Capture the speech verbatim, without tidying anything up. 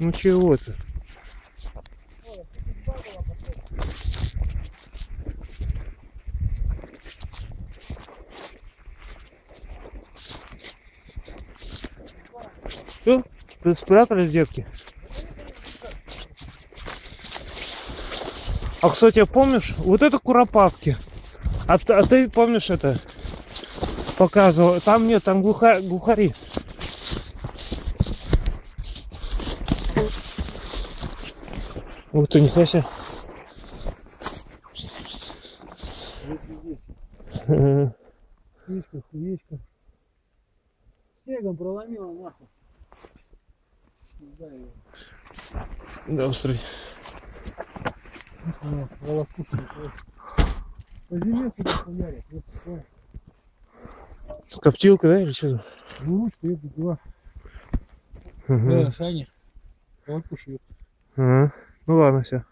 Ну чего ты? Все? Тут спрятались, детки? А, кстати, помнишь, вот это Куропатки. А, а ты помнишь это? Показывал. Там нет, там глуха, глухари. Ух ты, нихуя себе. Хуечка, хуечка. Снегом проломила нахуй. Да, устрой. По зиме сюда хуярят. Коптилка, да, или что? Ну, что это дела? Угу. Да, Саня. Вот кушают. Ага. Ну ладно, все.